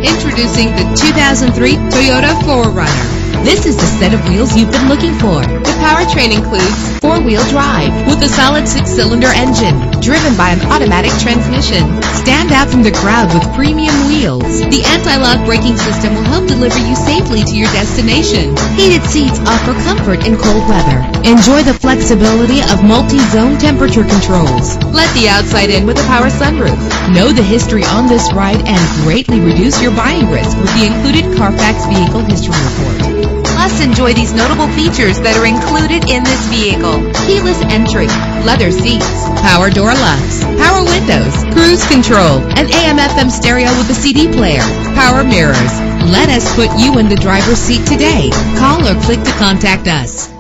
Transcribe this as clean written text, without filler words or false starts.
Introducing the 2003 Toyota 4Runner. This is the set of wheels you've been looking for. The powertrain includes four-wheel drive with a solid six-cylinder engine driven by an automatic transmission. Stand out from the crowd with premium wheels. The anti-lock braking system will help deliver you safely to your destination. Heated seats offer comfort in cold weather. Enjoy the flexibility of multi-zone temperature controls. Let the outside in with a power sunroof. Know the history on this ride and greatly reduce your buying risk with the included Carfax Vehicle History Report. Plus, enjoy these notable features that are included in this vehicle: keyless entry, leather seats, power door locks, power windows, cruise control, an AM/FM stereo with a CD player, power mirrors. Let us put you in the driver's seat today. Call or click to contact us.